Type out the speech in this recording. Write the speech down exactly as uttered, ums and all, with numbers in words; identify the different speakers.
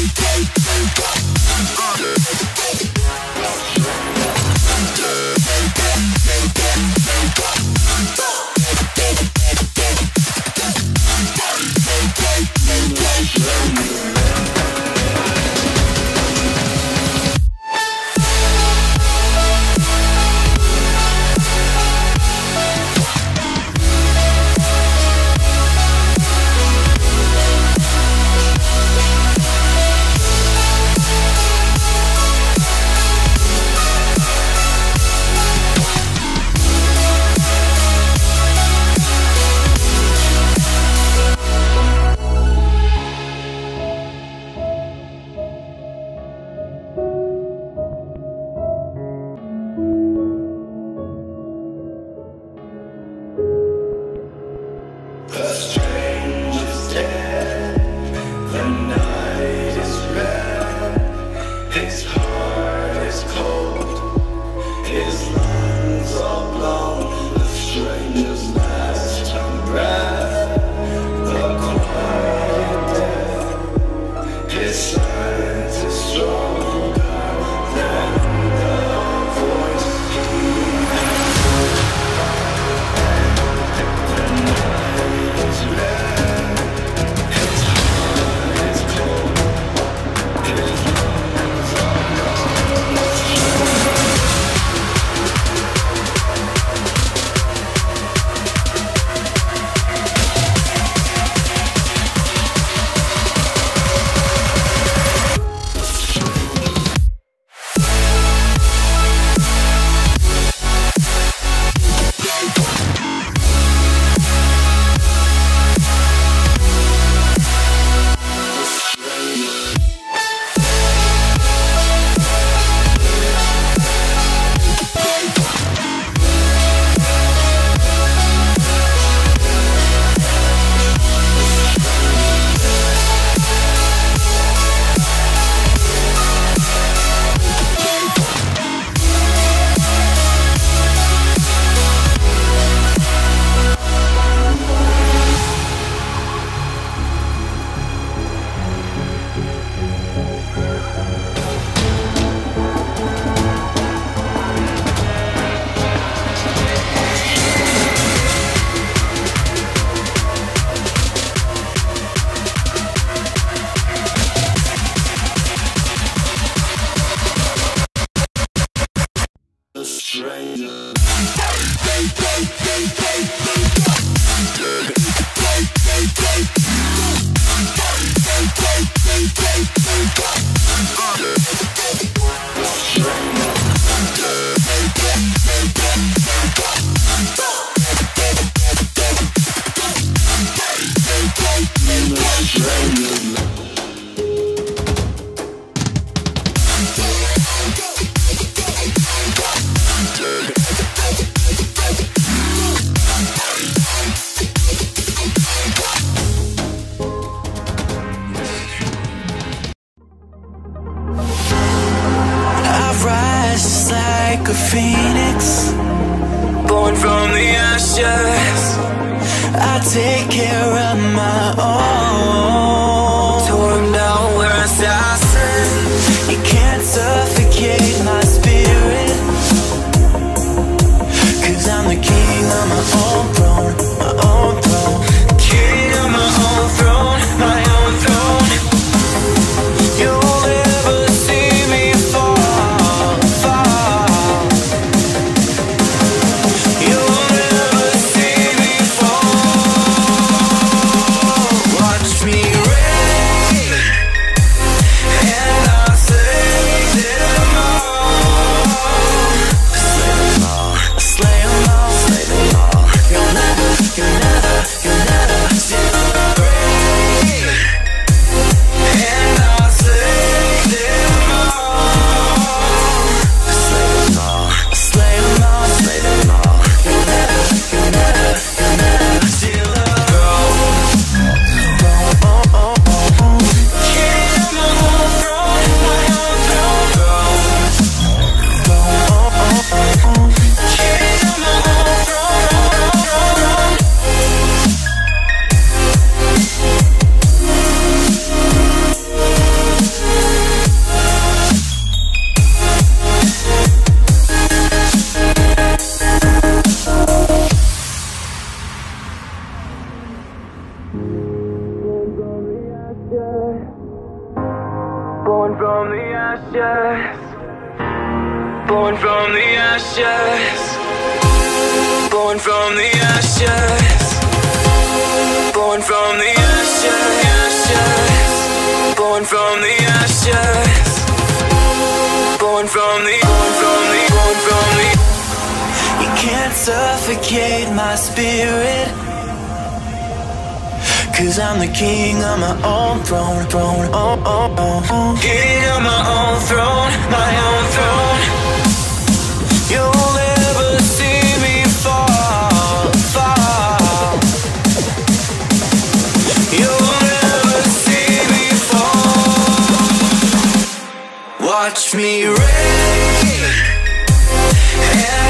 Speaker 1: like a phoenix, born from the ashes. I take care of my own. Torn down, we're assassin. You can't suffocate my spirit, 'cause I'm the king of my own throne, my own throne. King of my own throne, my own throne. You'll never see me fall, fall. You'll never see me fall. Watch me reign, and I'll say that I'm on Born from the ashes, born from the ashes, born from the ashes, born from the ashes, born from the ashes, born from the, born from the, born from the. You can't suffocate my spirit, 'cause I'm the king on my own throne, throne, oh, oh, oh. King on my own throne, my own throne. You'll never see me fall, fall. You'll never see me fall. Watch me reign, and